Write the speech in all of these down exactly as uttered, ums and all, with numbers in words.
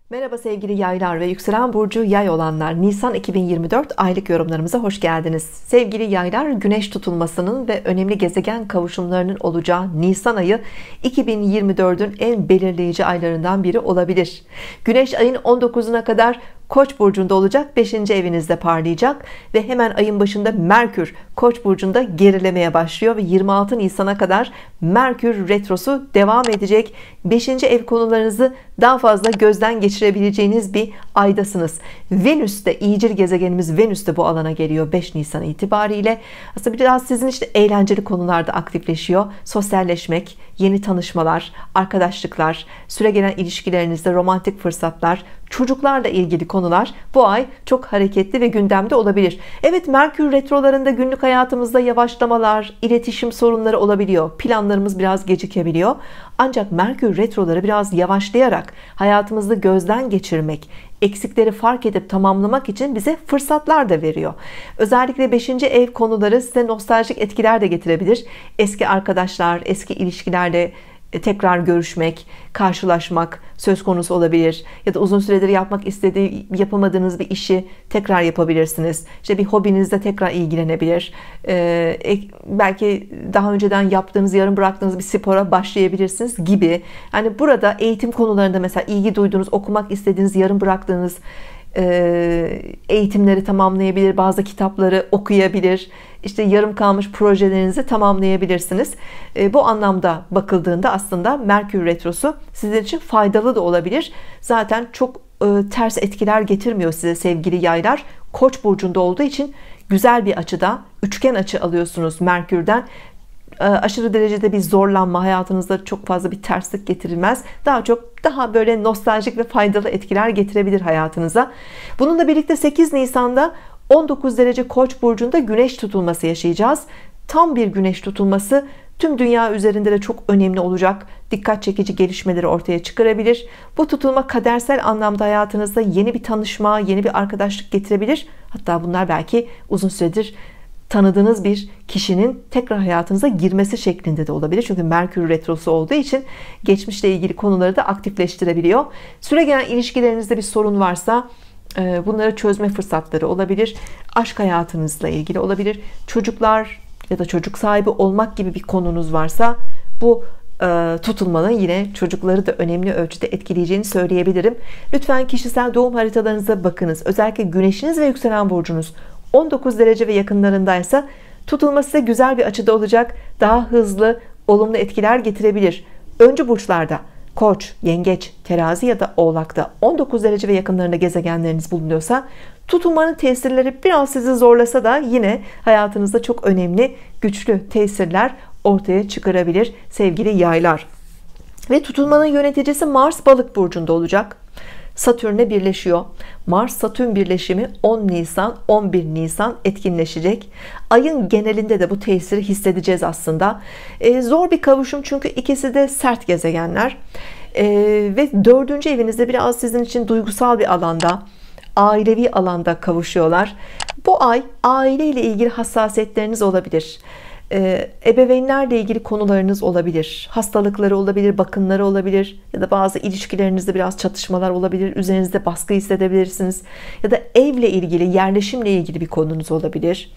Merhaba sevgili yaylar ve yükselen burcu yay olanlar, Nisan iki bin yirmi dört aylık yorumlarımıza hoş geldiniz. Sevgili yaylar, güneş tutulmasının ve önemli gezegen kavuşumlarının olacağı Nisan ayı iki bin yirmi dördün en belirleyici aylarından biri olabilir. Güneş ayın on dokuzuna kadar Koç burcunda olacak, beşinci evinizde parlayacak ve hemen ayın başında Merkür Koç burcunda gerilemeye başlıyor ve yirmi altı Nisan'a kadar Merkür retrosu devam edecek. beşinci ev konularınızı daha fazla gözden geçirebileceğiniz bir aydasınız. Venüs de, iyicil gezegenimiz Venüs de bu alana geliyor beş Nisan itibariyle. Aslında biraz sizin işte eğlenceli konularda aktifleşiyor. Sosyalleşmek, yeni tanışmalar, arkadaşlıklar, süregelen ilişkilerinizde romantik fırsatlar, çocuklarla ilgili konular bu ay çok hareketli ve gündemde olabilir. Evet, Merkür retrolarında günlük hayatımızda yavaşlamalar, iletişim sorunları olabiliyor. Planlarımız biraz gecikebiliyor. Ancak Merkür retroları biraz yavaşlayarak hayatımızda gözden geçirmek, eksikleri fark edip tamamlamak için bize fırsatlar da veriyor. Özellikle beşinci ev konuları size nostaljik etkiler de getirebilir. Eski arkadaşlar, eski ilişkilerle tekrar görüşmek, karşılaşmak söz konusu olabilir. Ya da uzun süredir yapmak istediği, yapamadığınız bir işi tekrar yapabilirsiniz. İşte bir hobinizle tekrar ilgilenebilir. Ee, belki daha önceden yaptığınız, yarım bıraktığınız bir spora başlayabilirsiniz gibi. Yani burada eğitim konularında mesela ilgi duyduğunuz, okumak istediğiniz, yarım bıraktığınız eğitimleri tamamlayabilir, bazı kitapları okuyabilir, işte yarım kalmış projelerinizi tamamlayabilirsiniz. Bu anlamda bakıldığında aslında Merkür retrosu sizin için faydalı da olabilir. Zaten çok ters etkiler getirmiyor size sevgili yaylar. Koç burcunda olduğu için güzel bir açıda, üçgen açı alıyorsunuz Merkür'den. Aşırı derecede bir zorlanma, hayatınızda çok fazla bir terslik getirilmez. Daha çok daha böyle nostaljik ve faydalı etkiler getirebilir hayatınıza. Bununla birlikte sekiz Nisan'da on dokuz derece Koç burcunda güneş tutulması yaşayacağız. Tam bir güneş tutulması tüm dünya üzerinde de çok önemli olacak. Dikkat çekici gelişmeleri ortaya çıkarabilir. Bu tutulma kadersel anlamda hayatınızda yeni bir tanışma, yeni bir arkadaşlık getirebilir. Hatta bunlar belki uzun süredir tanıdığınız bir kişinin tekrar hayatınıza girmesi şeklinde de olabilir. Çünkü Merkür retrosu olduğu için geçmişle ilgili konuları da aktifleştirebiliyor. Süregelen ilişkilerinizde bir sorun varsa bunları çözme fırsatları olabilir. Aşk hayatınızla ilgili olabilir. Çocuklar ya da çocuk sahibi olmak gibi bir konunuz varsa bu tutulmanın yine çocukları da önemli ölçüde etkileyeceğini söyleyebilirim. Lütfen kişisel doğum haritalarınıza bakınız. Özellikle güneşiniz ve yükselen burcunuz on dokuz derece ve yakınlarındaysa tutulma size güzel bir açıda olacak. Daha hızlı, olumlu etkiler getirebilir. Öncü burçlarda Koç, Yengeç, Terazi ya da Oğlak'ta on dokuz derece ve yakınlarında gezegenleriniz bulunuyorsa tutulmanın tesirleri biraz sizi zorlasa da yine hayatınızda çok önemli, güçlü tesirler ortaya çıkarabilir sevgili yaylar. Ve tutulmanın yöneticisi Mars Balık burcunda olacak. Satürn'le birleşiyor. Mars Satürn birleşimi on Nisan on bir Nisan etkinleşecek. Ayın genelinde de bu tesiri hissedeceğiz aslında. Ee, zor bir kavuşum çünkü ikisi de sert gezegenler. Ee, ve dördüncü evinizde biraz sizin için duygusal bir alanda, ailevi alanda kavuşuyorlar. Bu ay aile ile ilgili hassasiyetleriniz olabilir. Ee, ebeveynlerle ilgili konularınız olabilir, hastalıkları olabilir, bakımları olabilir ya da bazı ilişkilerinizde biraz çatışmalar olabilir, üzerinizde baskı hissedebilirsiniz ya da evle ilgili, yerleşimle ilgili bir konunuz olabilir.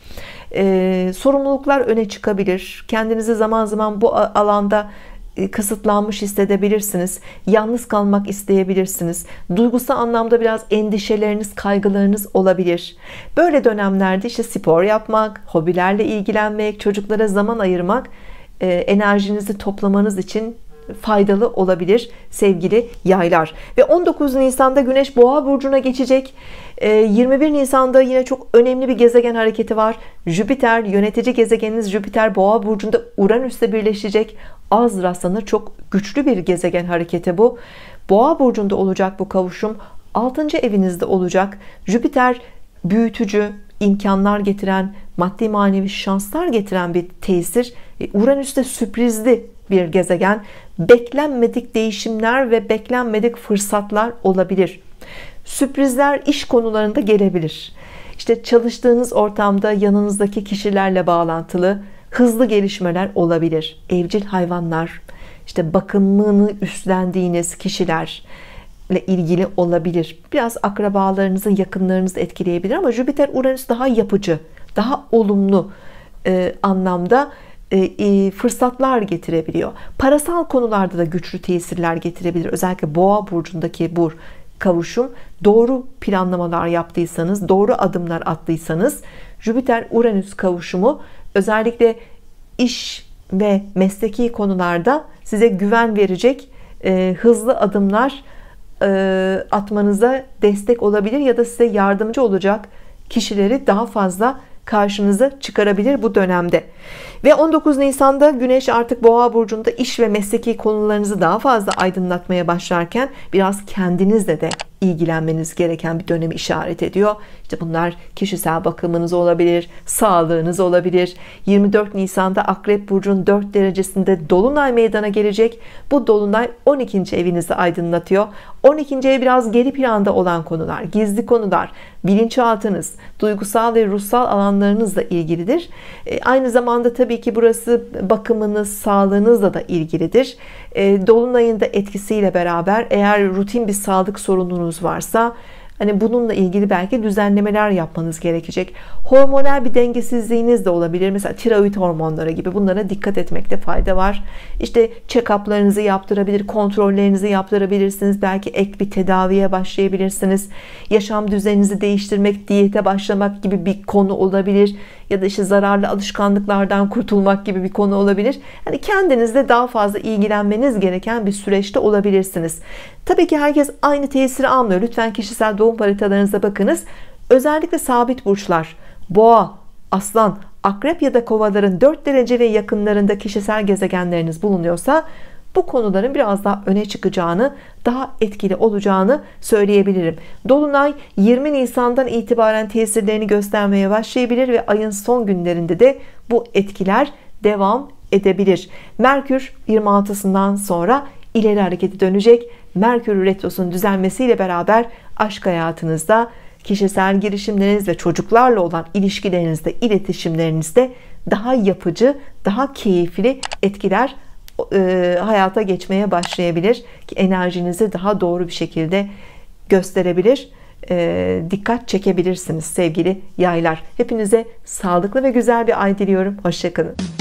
Ee, sorumluluklar öne çıkabilir, kendinizi zaman zaman bu alanda kısıtlanmış hissedebilirsiniz, yalnız kalmak isteyebilirsiniz, duygusal anlamda biraz endişeleriniz, kaygılarınız olabilir. Böyle dönemlerde işte spor yapmak, hobilerle ilgilenmek, çocuklara zaman ayırmak enerjinizi toplamanız için faydalı olabilir sevgili yaylar. Ve on dokuz Nisan'da Güneş Boğa burcuna geçecek. yirmi bir Nisan'da yine çok önemli bir gezegen hareketi var. Jüpiter, yönetici gezegeniniz Jüpiter Boğa burcunda Uranüs'le birleşecek. Az rastlanır, çok güçlü bir gezegen hareketi bu. Boğa burcunda olacak bu kavuşum. altıncı evinizde olacak. Jüpiter büyütücü, imkanlar getiren, maddi manevi şanslar getiren bir tesir. Uranüs de sürprizli bir gezegen. Beklenmedik değişimler ve beklenmedik fırsatlar olabilir. Sürprizler iş konularında gelebilir. İşte çalıştığınız ortamda yanınızdaki kişilerle bağlantılı hızlı gelişmeler olabilir. Evcil hayvanlar, işte bakımını üstlendiğiniz kişiler, ile ilgili olabilir. Biraz akrabalarınızın, yakınlarınızı etkileyebilir ama Jüpiter Uranüs daha yapıcı, daha olumlu e, anlamda e, e, fırsatlar getirebiliyor. Parasal konularda da güçlü tesirler getirebilir. Özellikle Boğa burcundaki bu kavuşum, doğru planlamalar yaptıysanız, doğru adımlar attıysanız, Jüpiter Uranüs kavuşumu özellikle iş ve mesleki konularda size güven verecek e, hızlı adımlar e, atmanıza destek olabilir ya da size yardımcı olacak kişileri daha fazla karşınıza çıkarabilir bu dönemde. Ve on dokuz Nisan'da Güneş artık Boğa burcunda iş ve mesleki konularınızı daha fazla aydınlatmaya başlarken biraz kendinizle de ilgilenmeniz gereken bir dönemi işaret ediyor. İşte bunlar kişisel bakımınız olabilir, sağlığınız olabilir. yirmi dört Nisan'da Akrep burcunun dört derecesinde dolunay meydana gelecek. Bu dolunay on ikinci evinizi aydınlatıyor. on ikinci ev biraz geri planda olan konular, gizli konular, bilinçaltınız, duygusal ve ruhsal alanlarınızla ilgilidir. E, aynı zamanda tabii ki burası bakımınız, sağlığınızla da ilgilidir. E, dolunayın da etkisiyle beraber eğer rutin bir sağlık sorununuz varsa, hani bununla ilgili belki düzenlemeler yapmanız gerekecek. Hormonal bir dengesizliğiniz de olabilir. Mesela tiroid hormonları gibi, bunlara dikkat etmekte fayda var. İşte check-up'larınızı yaptırabilir, kontrollerinizi yaptırabilirsiniz. Belki ek bir tedaviye başlayabilirsiniz. Yaşam düzeninizi değiştirmek, diyete başlamak gibi bir konu olabilir. Ya da işte zararlı alışkanlıklardan kurtulmak gibi bir konu olabilir. Yani kendinizle daha fazla ilgilenmeniz gereken bir süreçte olabilirsiniz. Tabii ki herkes aynı tesiri almıyor. Lütfen kişisel doğum haritalarınıza bakınız. Özellikle sabit burçlar, Boğa, Aslan, Akrep ya da Kovaların dört derece ve yakınlarında kişisel gezegenleriniz bulunuyorsa bu konuların biraz daha öne çıkacağını, daha etkili olacağını söyleyebilirim. Dolunay yirmi Nisan'dan itibaren tesirlerini göstermeye başlayabilir ve ayın son günlerinde de bu etkiler devam edebilir. Merkür yirmi altısından sonra ileri hareketi dönecek. Merkür retrosunun düzelmesiyle beraber aşk hayatınızda, kişisel girişimleriniz ve çocuklarla olan ilişkilerinizde, iletişimlerinizde daha yapıcı, daha keyifli etkiler e, hayata geçmeye başlayabilir ki enerjinizi daha doğru bir şekilde gösterebilir, e, dikkat çekebilirsiniz sevgili yaylar. Hepinize sağlıklı ve güzel bir ay diliyorum. Hoşça kalın.